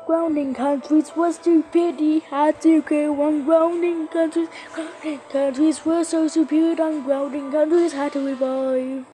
Grounding countries were stupidity, had to go on grounding countries. Grounding countries were so stupid, and grounding countries had to revive.